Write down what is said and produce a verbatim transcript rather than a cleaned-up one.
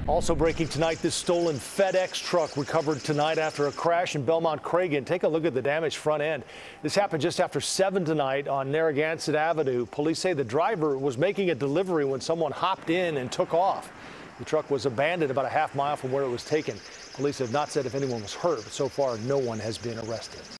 Also breaking tonight, this stolen FedEx truck recovered tonight after a crash in Belmont Cragin. Take a look at the damaged front end. This happened just after seven tonight on Narragansett Avenue. Police say the driver was making a delivery when someone hopped in and took off. The truck was abandoned about a half mile from where it was taken. Police have not said if anyone was hurt, but so far no one has been arrested.